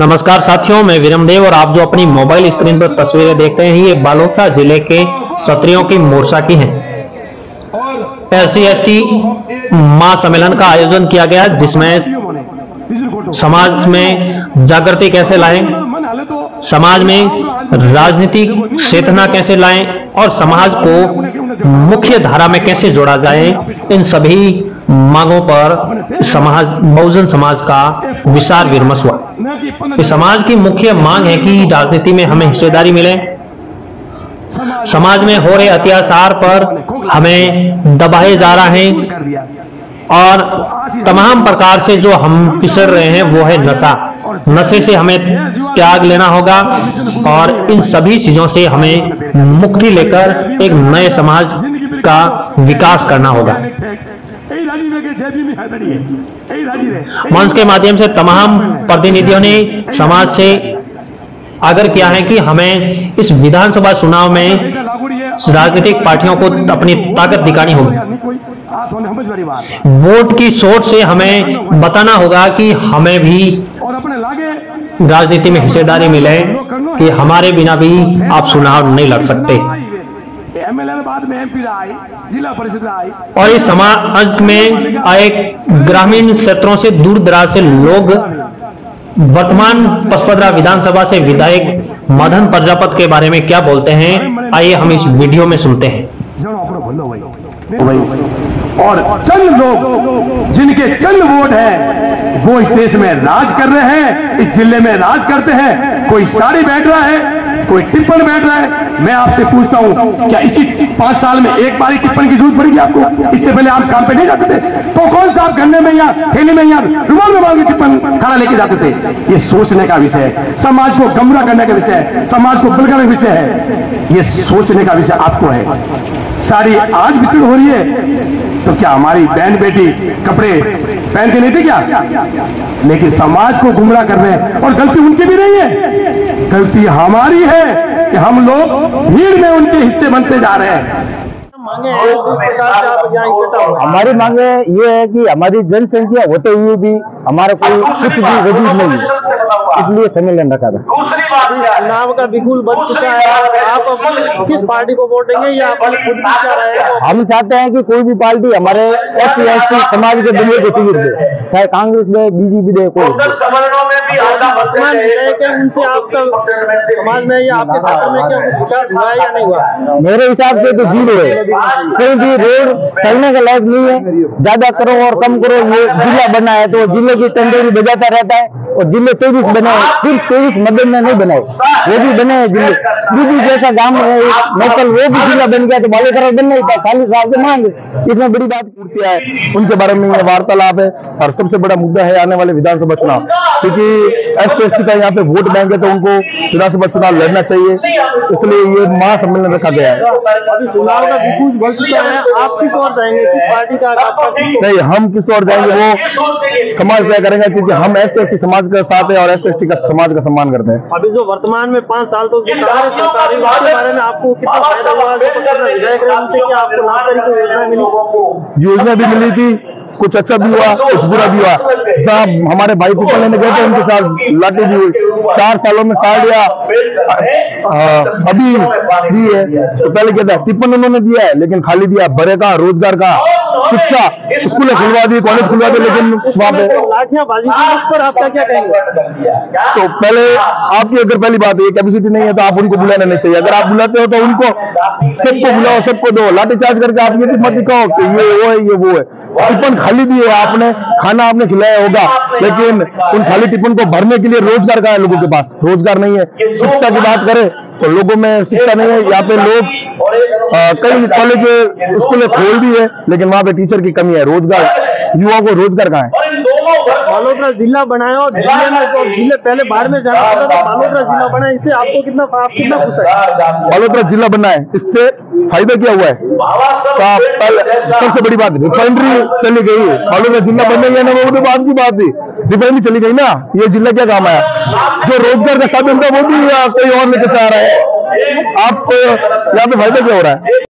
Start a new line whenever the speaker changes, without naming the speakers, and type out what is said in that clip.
नमस्कार साथियों, मैं विरमदेव और आप जो अपनी मोबाइल स्क्रीन पर तस्वीरें देख रहे हैं ये बालोतरा जिले के क्षत्रियों की मोर्चा की हैं। SC/ST महासम्मेलन का आयोजन किया गया जिसमें समाज में जागृति कैसे लाएं, समाज में राजनीतिक चेतना कैसे लाएं और समाज को मुख्य धारा में कैसे जोड़ा जाए, इन सभी मांगों पर समाज बहुजन समाज का विचार विमर्श हुआ। इस समाज की मुख्य मांग है कि राजनीति में हमें हिस्सेदारी मिले, समाज में हो रहे अत्याचार पर हमें दबाए जा रहे हैं और तमाम प्रकार से जो हम पिसड़ रहे हैं वो है नशा। नशे से हमें त्याग लेना होगा और इन सभी चीजों से हमें मुक्ति लेकर एक नए समाज का विकास करना होगा। मंच के माध्यम से तमाम प्रतिनिधियों ने समाज से आग्रह किया है कि हमें इस विधानसभा चुनाव में राजनीतिक पार्टियों को अपनी ताकत दिखानी होगी। वोट की सोच से हमें बताना होगा कि हमें भी राजनीति में हिस्सेदारी मिले, कि हमारे बिना भी आप चुनाव नहीं लड़ सकते।
बाद में MP आए, जिला परिषद आए
और इस समाज में आए ग्रामीण क्षेत्रों से दूर दराज से लोग वर्तमान पचपदरा विधानसभा से विधायक मदन प्रजापत के बारे में क्या बोलते हैं, आइए हम इस वीडियो में सुनते हैं।
और चंद लोग जिनके चंद वोट है वो इस देश में राज कर रहे हैं, इस जिले में राज करते हैं। कोई साड़ी बैठ रहा है, कोई टिप्पण बैठ रहा है। मैं आपसे पूछता हूं, क्या इसी 5 साल में एक बार टिप्पण की जरूरत पड़ेगी आपको? इससे पहले आप काम पे नहीं जाते थे तो कौन सा आप गन्ने में या थैली में या रुमाल में बांध के टिप्पण खाना लेके जाते थे? ये सोचने का विषय है, समाज को गुमराह करने का विषय है, समाज को भड़काने का विषय है। ये सोचने का विषय आपको है। साड़ी आज वितरण हो रही है तो क्या हमारी बहन बेटी कपड़े पहन के नहीं थे क्या? लेकिन समाज को गुमराह कर रहे हैं और गलती उनकी भी नहीं है, गलती हमारी है कि हम लोग भीड़ में उनके हिस्से बनते जा रहे हैं।
हमारी मांगे ये है कि हमारी जनसंख्या होते हुए भी हमारा कोई कुछ भी वजूद नहीं है, इसलिए सम्मेलन रखा था।
नाम का बिल्कुल बन चुका है। आप किस पार्टी को वोट देंगे या आप खुद विचार है?
हम चाहते हैं कि कोई भी पार्टी हमारे SC/ST समाज के बंदे को टिकट दे, चाहे कांग्रेस दे, BJP दे, कोई
उनसे आपका समाज में या आपके क्षेत्र में क्या विकास हुआ है या नहीं हुआ?
मेरे हिसाब से तो जीरो है, क्योंकि रोड चलने का लायक नहीं है। ज्यादा करो और कम करो, ये जिला बना है तो जिले की टंडोरी बजाता रहता है और जिले 23 बने, सिर्फ 23 मदन में नहीं बनाए, वो भी बने हैं जिले। दूधी जैसा गांव है नकल, वो भी जिला बन गया तो बालोतरा बन नहीं था। 40 साल से मांग, इसमें बड़ी बात पूर्तियां है, उनके बारे में वार्तालाप है। और सबसे बड़ा मुद्दा है आने वाले विधानसभा चुनाव, क्योंकि SC/ST का यहाँ पे वोट बैंक है तो उनको विधानसभा चुनाव लड़ना चाहिए, इसलिए ये महासम्मेलन रखा गया है।
अभी चुनाव का बिल्कुल बन चुका है, आप किस ओर जाएंगे, किस पार्टी का?
नहीं, हम किस ओर जाएंगे वो समाज तय करेंगे, क्योंकि हम SC/ST समाज के साथ है और SC/ST का समाज का सम्मान करते हैं।
अभी जो वर्तमान में 5 साल तो सरकारी उसके बारे में आपको कितना फायदा हुआ? विधायक रहे उनसे क्या आपको लाभकारी कोई योजना मिली?
योजना भी मिली थी, कुछ अच्छा भी हुआ, कुछ बुरा भी हुआ। जहाँ हमारे भाई टिप्पण लेने गए थे उनके साथ लाठी भी हुई। 4 सालों में साड़ियाँ अभी दी है, तो पहले क्या था, टिप्पण उन्होंने दिया है लेकिन खाली दिया। बड़े का रोजगार का, शिक्षा, स्कूलें खुलवा दी, कॉलेज खुलवा दी, लेकिन वहाँ पे
लाठियाँबाजी पर आपका क्या कहेंगे?
तो पहले आपकी अगर पहली बात है कैपेसिटी नहीं है तो आप उनको बुलाना नहीं चाहिए। अगर आप बुलाते हो तो उनको सबको बुलाओ, सबको दो। लाठीचार्ज करके आप ये मत दिखाओ कि ये वो है, ये वो है। टिप्पण खाली दिए आपने, खाना आपने खिलाया होगा, लेकिन उन खाली टिप्पण को भरने के लिए रोजगार का है, लोगों के पास रोजगार नहीं है। शिक्षा की बात करें तो लोगों में शिक्षा नहीं है। यहाँ पे लोग कई कॉलेज स्कूलें खोल दी है लेकिन वहाँ पे टीचर की कमी है, रोजगार, युवाओं को रोजगार कहाँ है?
बालोतरा जिला बनाया और जिले में जो जिले पहले बाहर में जाना पड़ता था, बालोतरा जिला बना, इससे आपको कितना खुश है?
बालोतरा जिला बना है, इससे फायदा क्या हुआ है? सबसे बड़ी बात रिफाइनरी चली गई है, बालोतरा जिला बनने गया ना, वो तो बात की बात थी। रिफाइनरी चली गई ना, ये जिला क्या काम आया? जो रोजगार का साधन था वो भी कोई और लेके चाह रहा है। आप यहाँ पे फायदा क्या हो रहा है?